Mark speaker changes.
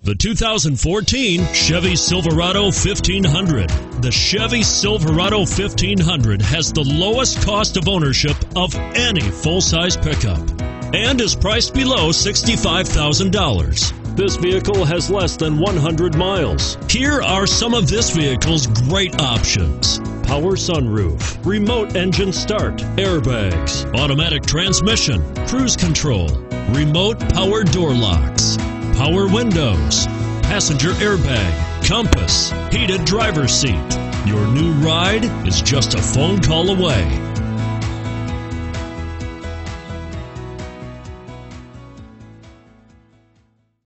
Speaker 1: The 2014 Chevy Silverado 1500. The Chevy Silverado 1500 has the lowest cost of ownership of any full-size pickup and is priced below $65,000. This vehicle has less than 100 miles. Here are some of this vehicle's great options: power sunroof, remote engine start, airbags, automatic transmission, cruise control, remote power door locks, power windows, passenger airbag, compass, heated driver's seat. Your new ride is just a phone call away.